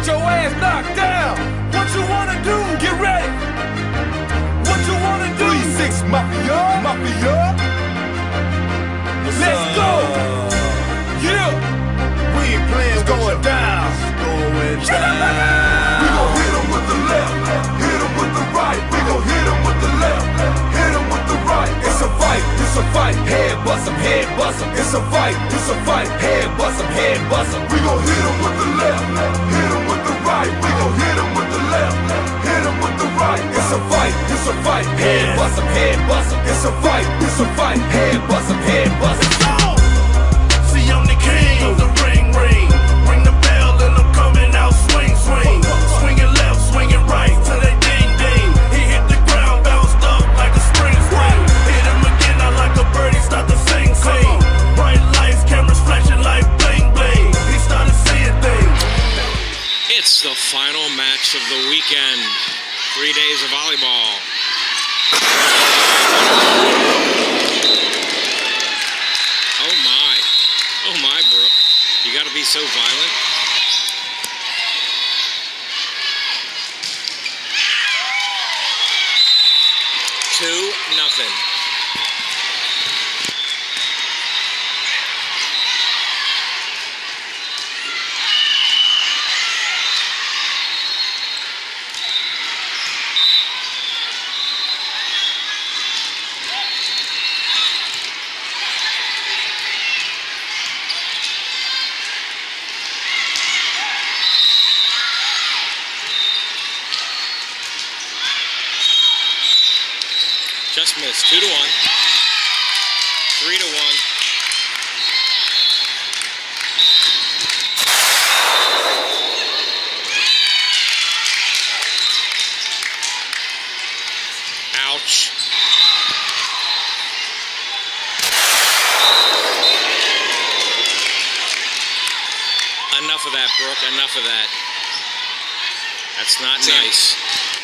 get your ass knocked down. What you wanna do? Get ready. What you wanna do? 3-6 Mafia, Mafia. Let's go. Yeah. We ain't playing. It's going down. It's going down. We gon' hit him with the left, hit him with the right. We gon' hit him with the left, hit him with the right. It's a fight, it's a fight. Head bust him, head bust him. It's a fight, it's a fight. Head bust him, head bust him. We gon' hit him with the left, hit him with the right. We gon' hit him with the left, hit him with the right. It's a fight, it's a fight. Head bust him, head bust him. It's a fight, it's a fight. Head bust him, head bust him. See, I'm the king of the ring, ring. Ring the bell and I'm coming out swing, swing. Swinging left, swinging right till they ding, ding. He hit the ground, bounced up like a spring, spring. Hit him again, I like a bird, he start to sing, sing. Bright lights, cameras flashing like bling, bling. He started seeing things. It's the final match of the weekend. 3 days of volleyball. Oh my, Brooke. You gotta be so violent. Two, nothing. Just missed. 2-1. 3-1. Ouch. Enough of that, Brooke. Enough of that. That's not nice.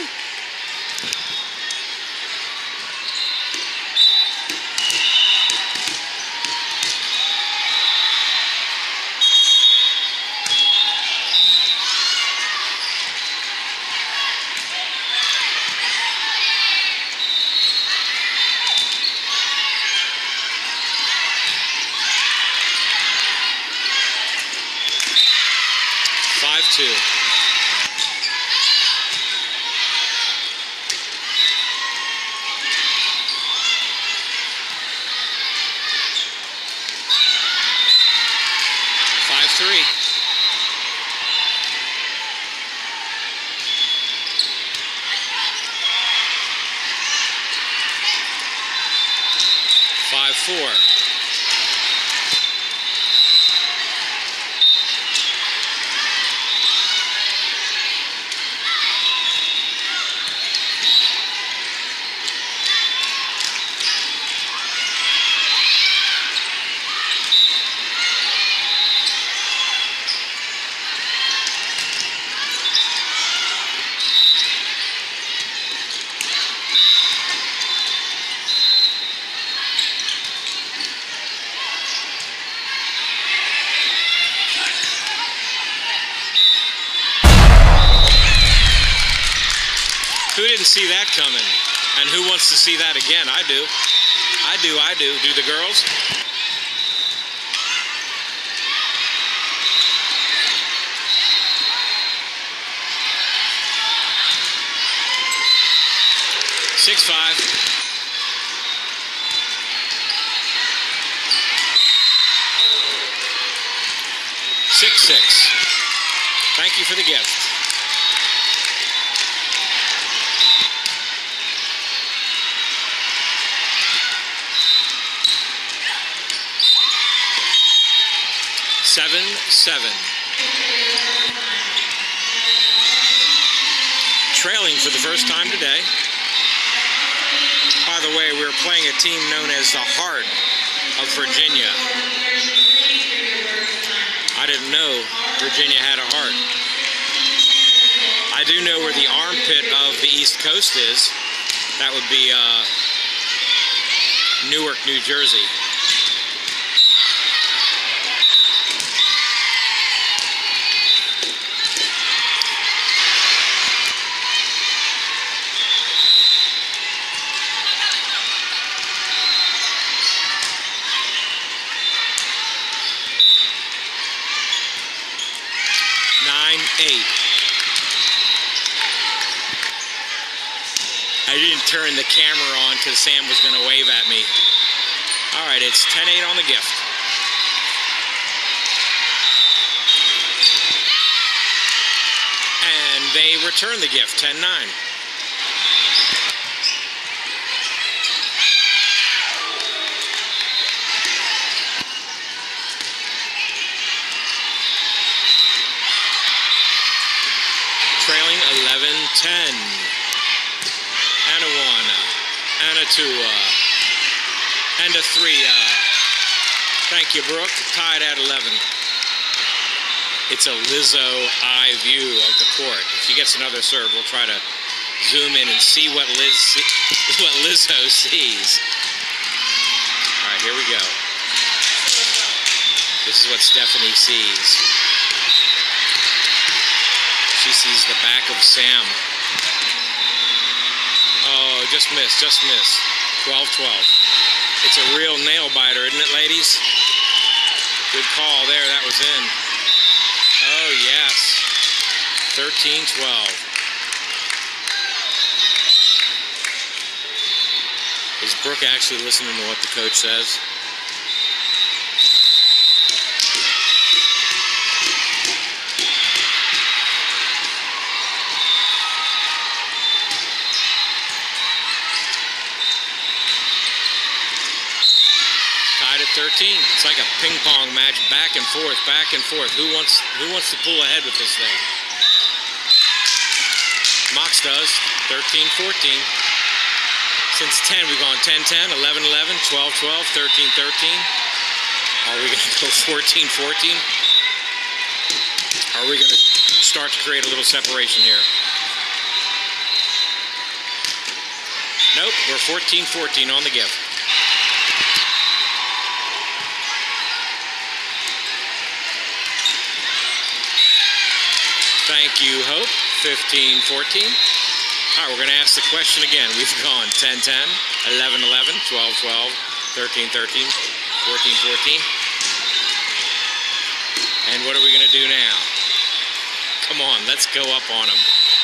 Two. 5-3. Four. Who didn't see that coming? And who wants to see that again? I do. I do. Do the girls? Six, 5. 6-6. Thank you for the gift. Seven. Trailing for the first time today. By the way, we're playing a team known as the Heart of Virginia. I didn't know Virginia had a heart. I do know where the armpit of the East Coast is. That would be Newark, New Jersey. 9-8. I didn't turn the camera on because Sam was going to wave at me. All right, it's 10-8 on the gift. And they return the gift, 10-9. Trailing 11-10. And a 1, and a 2, and a 3. Thank you, Brooke. Tied at 11. It's a Lizzo eye view of the court. If she gets another serve, we'll try to zoom in and see what Lizzo sees. All right, here we go. This is what Stephanie sees. She sees the back of Sam. Oh, just missed, just missed. 12-12. It's a real nail biter, isn't it, ladies? Good call there, that was in. Oh, yes. 13-12. Is Brooke actually listening to what the coach says? Tied at 13. It's like a ping pong match, back and forth, back and forth. Who wants to pull ahead with this thing? Mox does. 13-14. Since 10, we've gone 10-10, 11-11, 12-12, 13-13. Are we going to go 14-14? Are we going to start to create a little separation here? Nope, we're 14-14 on the gift. Thank you, Hope. 15-14. All right, we're going to ask the question again. We've gone 10-10, 11-11, 12-12, 13-13, 14-14. And what are we going to do now? Come on, let's go up on them.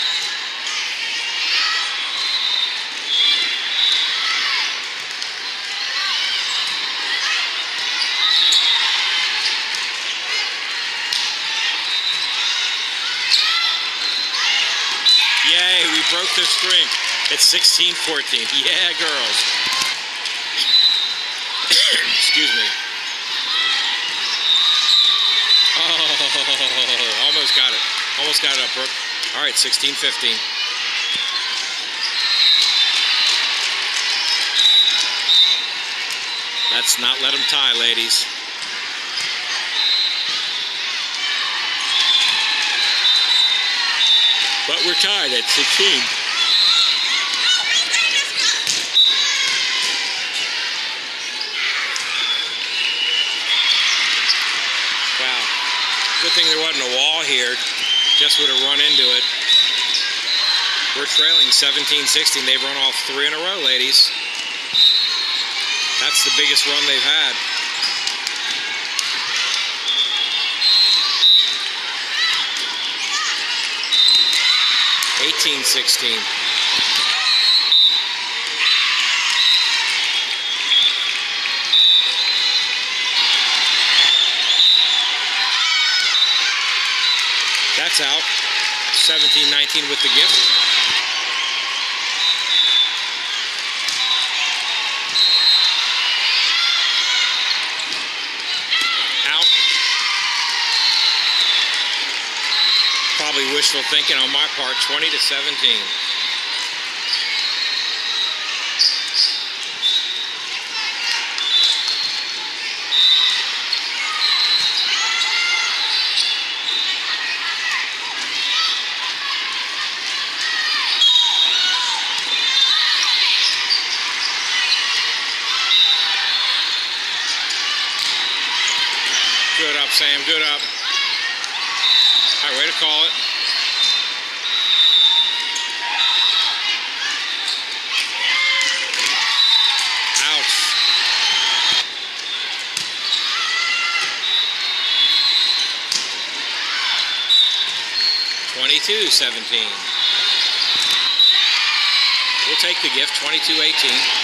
Yay, we broke the streak. It's 16-14. Yeah, girls. Excuse me. Oh, almost got it. Almost got it up, Brooke. All right, 16-15. Let's not let them tie, ladies. But we're tied at 16. Wow. Good thing there wasn't a wall here. Just would have run into it. We're trailing 17-16. They've run off 3 in a row, ladies. That's the biggest run they've had. (18-16). That's out. 17-19 with the gift. Out. Probably wishful thinking on my part. 20-17. Good up, Sam. Good up. All right, way to call it. Ouch. 22-17. We'll take the gift, 22-18.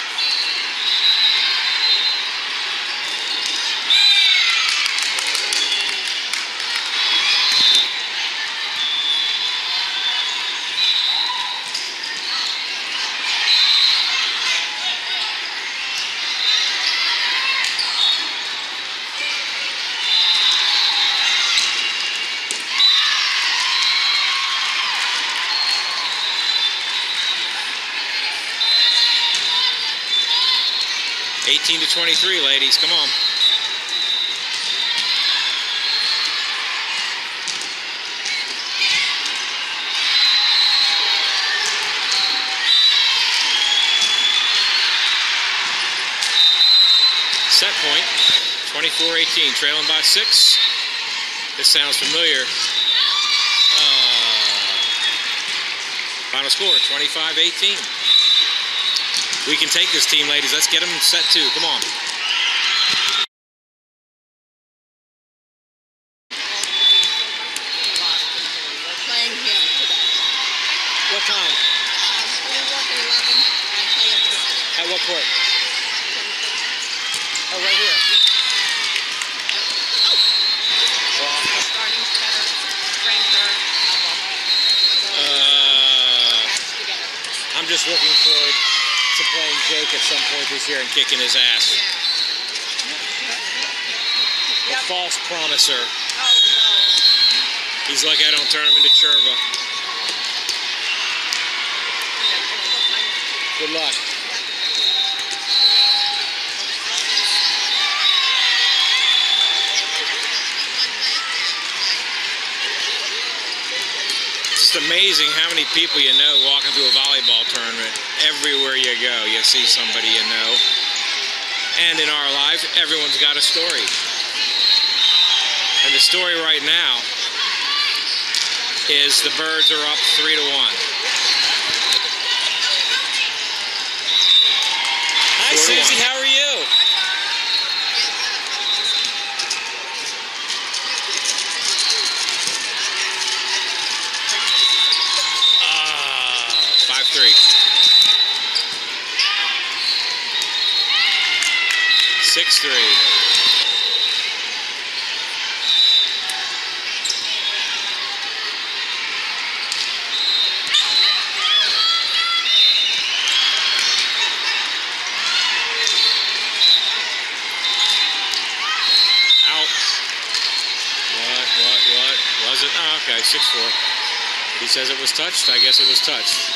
To 23, ladies, come on. Set point, 24-18, trailing by 6. This sounds familiar. Final score, 25-18. We can take this team, ladies. Let's get them set too. Come on. We're playing him today. What time? We work at 11 and play at 2. At what court? Oh, right here. Starting setter, sprinter, I'm just looking forward to playing Jake at some point this year and kicking his ass. The false promiser. Oh no. He's lucky I don't turn him into Churva. Good luck. It's amazing how many people you know walking through a volleyball tournament. Everywhere you go, you see somebody you know. And in our lives, everyone's got a story. And the story right now is the Birds are up 3-1. Hi, Susie, how are you? Six-3. Out. What? Was it? Oh, okay, 6-4. He says it was touched. I guess it was touched.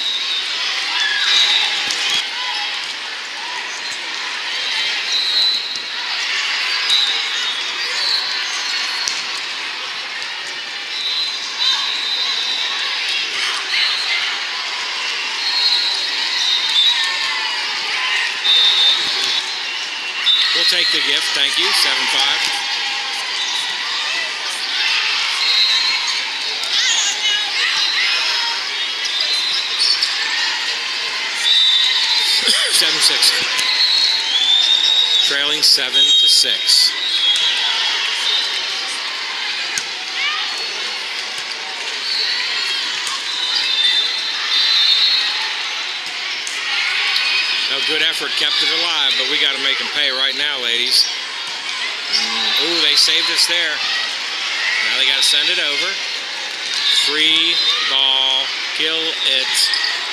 We'll take the gift, thank you, 7-5. Trailing 7-6. No, good effort, kept it alive, but we got to make them pay right now, ladies. Ooh, they saved us there. Now they got to send it over. Free ball, kill it.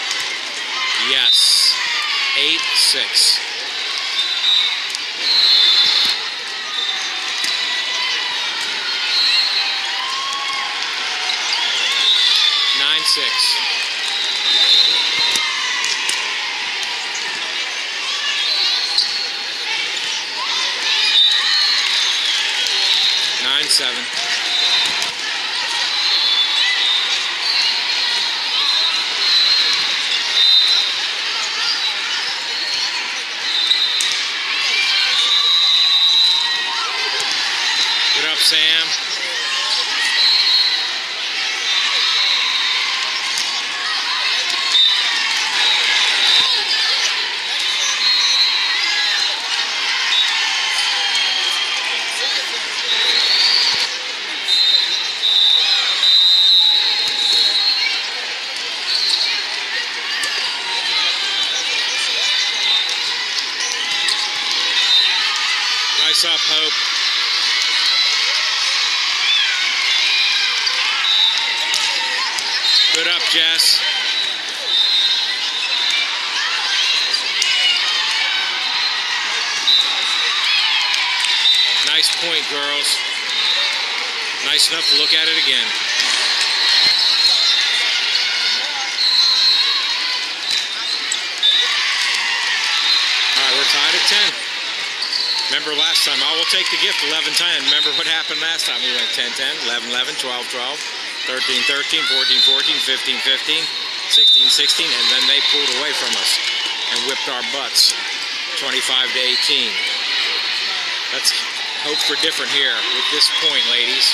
Yes, 8-6. Six. Nine, 7. Good up, Sam. Nice up, Hope. Good up, Jess. Nice point, girls. Nice enough to look at it again. All right, we're tied at 10. Remember last time, I will take the gift 11-10. Remember what happened last time? We went 10-10, 11-11, 12-12, 13-13, 14-14, 15-15, 16-16, and then they pulled away from us and whipped our butts 25-18. Let's hope for different here with this point, ladies.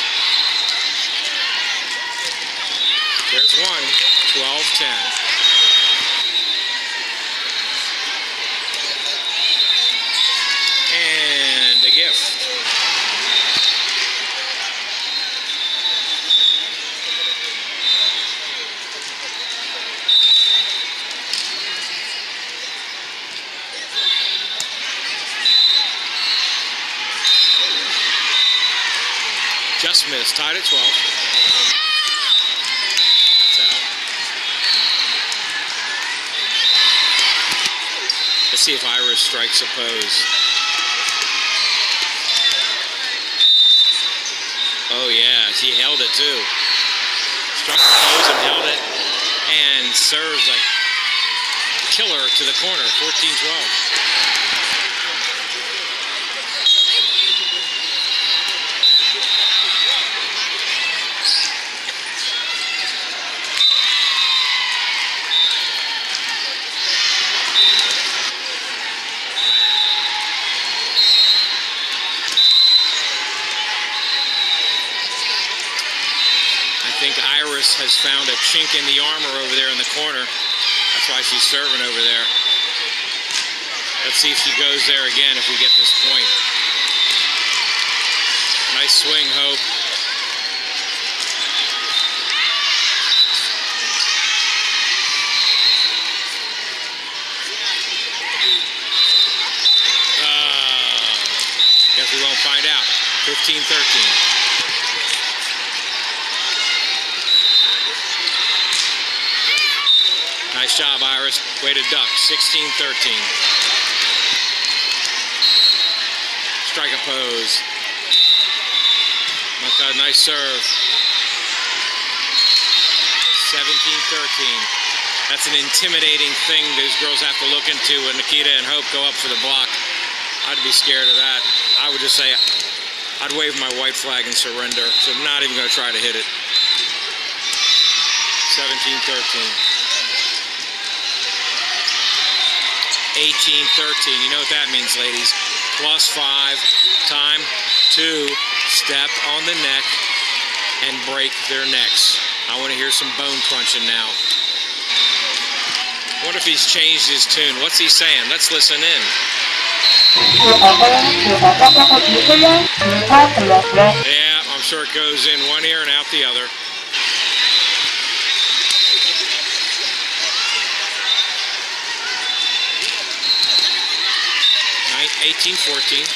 There's one, 12-10. And a gift. Just missed, tied at 12. That's out. Let's see if Iris strikes a pose. Oh yeah, she held it too. Struck the pose and held it, and serves a killer to the corner, 14-12. I think Iris has found a chink in the armor over there in the corner. That's why she's serving over there. Let's see if she goes there again if we get this point. Nice swing, Hope. Guess we won't find out. 15-13. Nice job, Iris. Way to duck. 16-13. Strike a pose. Nice serve. 17-13. That's an intimidating thing those girls have to look into when Nikita and Hope go up for the block. I'd be scared of that. I would just say, I'd wave my white flag and surrender. So I'm not even going to try to hit it. 17-13. 18-13. You know what that means, ladies. +5. Time to step on the neck and break their necks. I want to hear some bone crunching now. I wonder if he's changed his tune. What's he saying? Let's listen in. Yeah, I'm sure it goes in one ear and out the other. 18-14.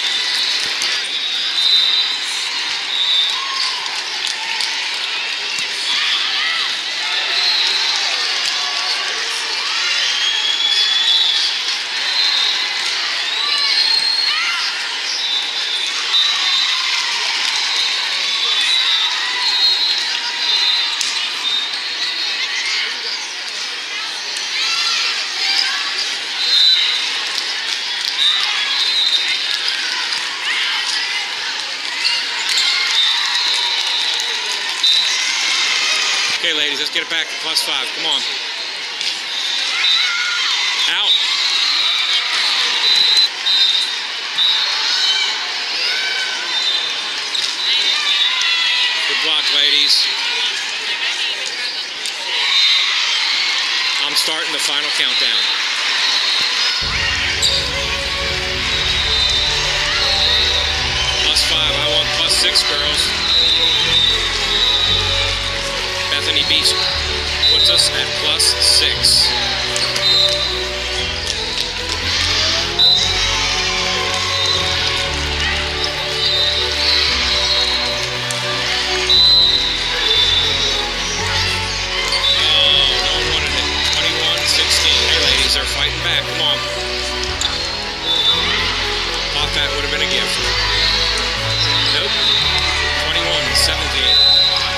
Okay, ladies, let's get it back to +5. Come on. Out. Good block, ladies. I'm starting the final countdown. +5. I want +6, girls. Bethany Beach puts us at +6. that. Come on. Thought that would have been a gift. Nope. 21-17.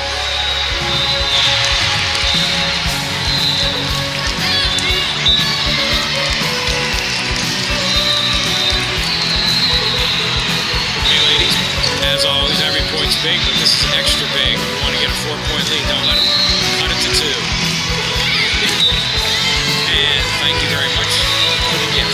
As always, every point's big, but this is extra big. You want to get a 4-point lead. Don't let them cut it to 2. And thank you very much for the gift.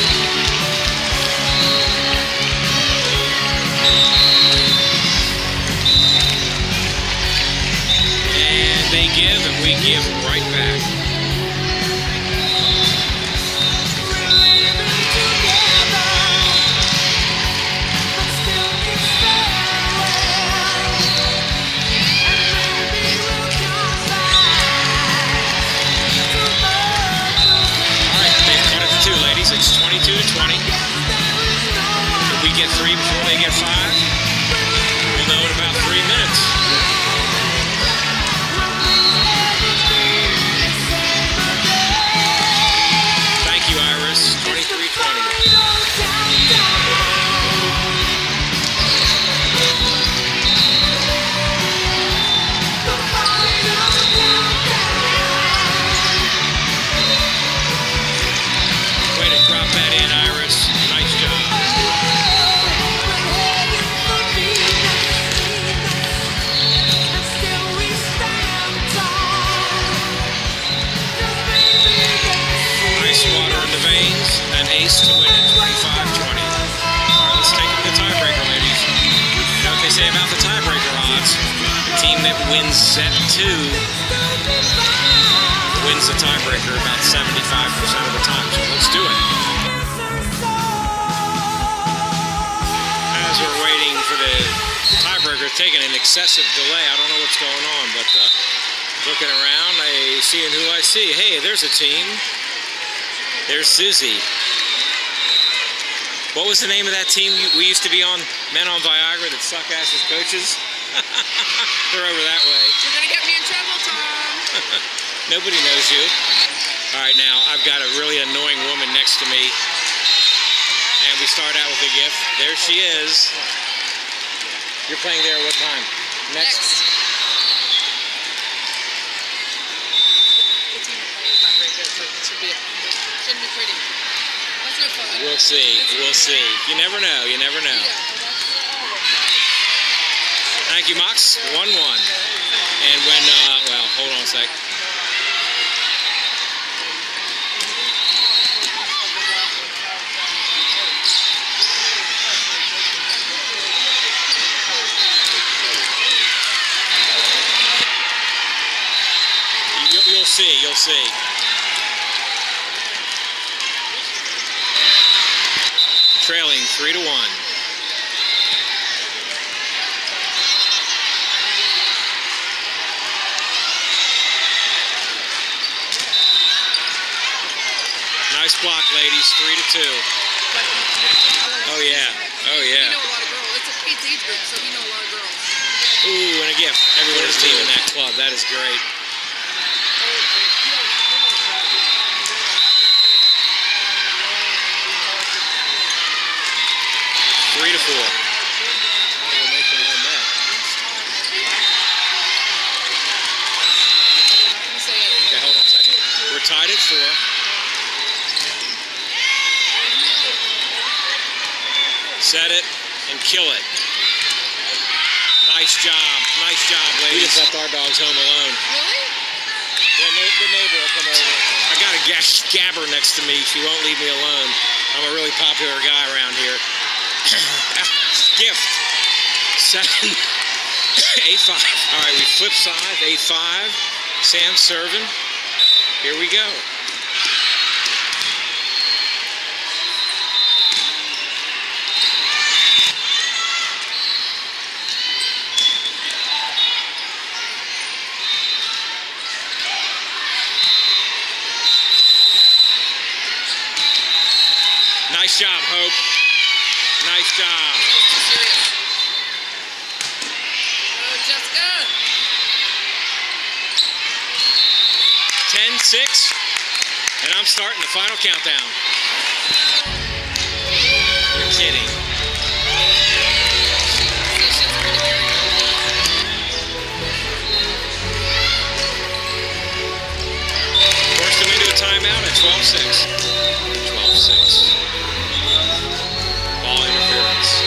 And they give, and we give right back. It's 22-20. If we get 3 before they get 5, we'll know in about 3 minutes. Thank you, Iris. 23-20. To win at 25-20. All right, let's take the tiebreaker, ladies. You know what they say about the tiebreaker odds? The team that wins set 2 wins the tiebreaker about 75% of the time. So let's do it. As we're waiting for the tiebreaker, taking an excessive delay. I don't know what's going on, but looking around, I see who I see. Hey, there's a team. There's Susie. What was the name of that team we used to be on? Men on Viagra that suck ass as coaches? They're over that way. You're going to get me in trouble, Tom. Nobody knows you. All right, now, I've got a really annoying woman next to me. And we start out with a gift. There she is. You're playing there what time? Next. The team is playing not very good, so it shouldn't be pretty. That's no fun. We'll see. We'll see. You never know. You never know. Thank you, Mox. 1-1. And when, well, hold on a sec. You'll see. You'll see. Trailing 3-1. Nice block, ladies. 3-2. Oh yeah. Oh yeah. You know a lot of girls. It's age group, so you know a lot of girls. Ooh, and a gift. Everyone is team in that club. That is great. 3-4. Okay, hold on a second. We're tied at 4. Set it and kill it. Nice job. Nice job, ladies. We just left our dogs home alone. Really? Yeah, the neighbor will come over. I got a gabber next to me. She won't leave me alone. I'm a really popular guy around here. Gift. 7. 8-5. All right, we flip side. 8-5. Sam serving. Here we go. Nice job, Hope. Nice job. Oh, Jessica. 10-6. And I'm starting the final countdown. You're kidding. Forced him into a timeout at 12-6. 12-6. Ball interference.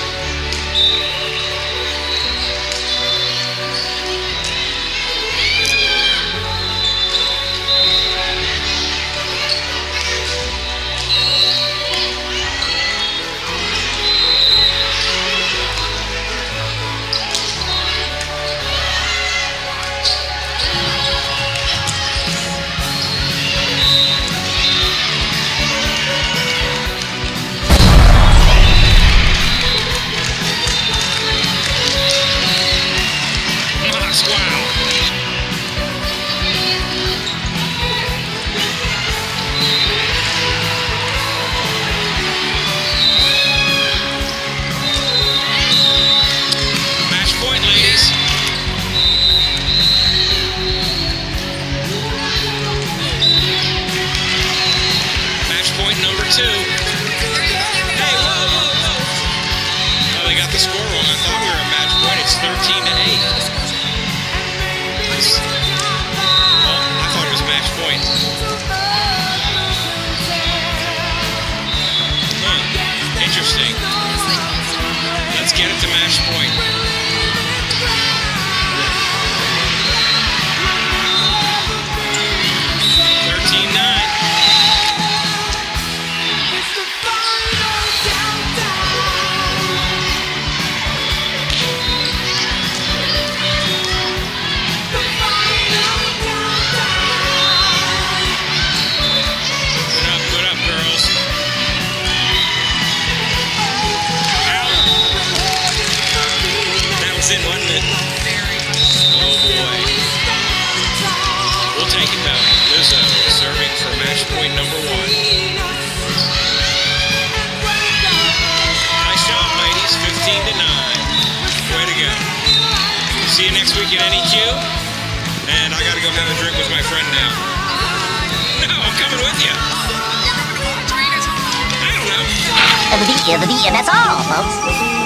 Interesting. Let's get it to match point. 13-9. Good up, girls. In, wasn't it? Oh boy. We'll take it though. Lizzo serving for match point number 1. Nice job, ladies. 15-9. Way to go. See you next week at NEQ. And I gotta go have a drink with my friend now. No, I'm coming with you. I don't know. The beat, and that's all, folks.